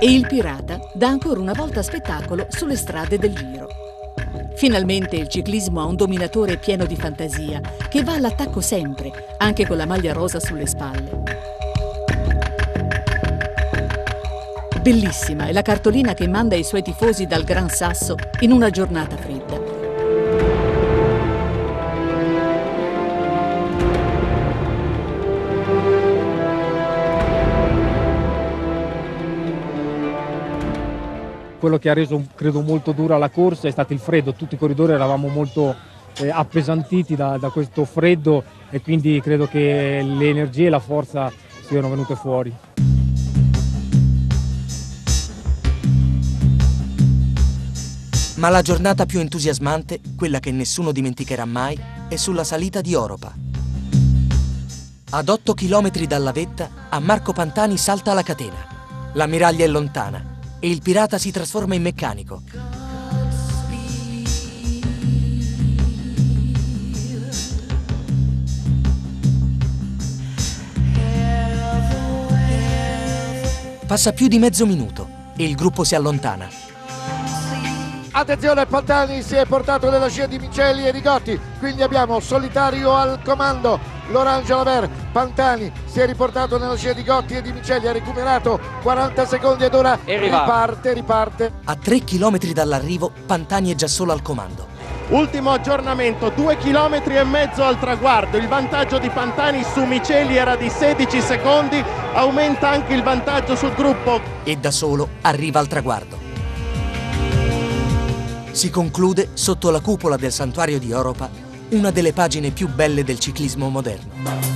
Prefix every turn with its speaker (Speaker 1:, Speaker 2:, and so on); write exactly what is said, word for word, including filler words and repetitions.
Speaker 1: e il pirata dà ancora una volta spettacolo sulle strade del Giro. Finalmente il ciclismo ha un dominatore pieno di fantasia, che va all'attacco sempre, anche con la maglia rosa sulle spalle. Bellissima è la cartolina che manda i suoi tifosi dal Gran Sasso in una giornata fredda.
Speaker 2: Quello che ha reso, credo, molto dura la corsa è stato il freddo. Tutti i corridori eravamo molto eh, appesantiti da, da questo freddo e quindi credo che le energie e la forza siano venute fuori.
Speaker 3: Ma la giornata più entusiasmante, quella che nessuno dimenticherà mai, è sulla salita di Oropa. Ad otto chilometri dalla vetta, a Marco Pantani salta la catena. L'ammiraglia è lontana e il pirata si trasforma in meccanico. Passa più di mezzo minuto e il gruppo si allontana.
Speaker 4: Attenzione, Pantani si è portato nella scia di Miceli e Rigotti, quindi abbiamo Solitario al comando, Laurent Jalabert. Pantani si è riportato nella scia di Gotti e di Miceli, ha recuperato quaranta secondi ed ora riparte, riparte.
Speaker 3: A tre chilometri dall'arrivo, Pantani è già solo al comando.
Speaker 5: Ultimo aggiornamento, due chilometri e mezzo al traguardo, il vantaggio di Pantani su Miceli era di sedici secondi, aumenta anche il vantaggio sul gruppo.
Speaker 3: E da solo arriva al traguardo. Si conclude, sotto la cupola del santuario di Oropa, una delle pagine più belle del ciclismo moderno.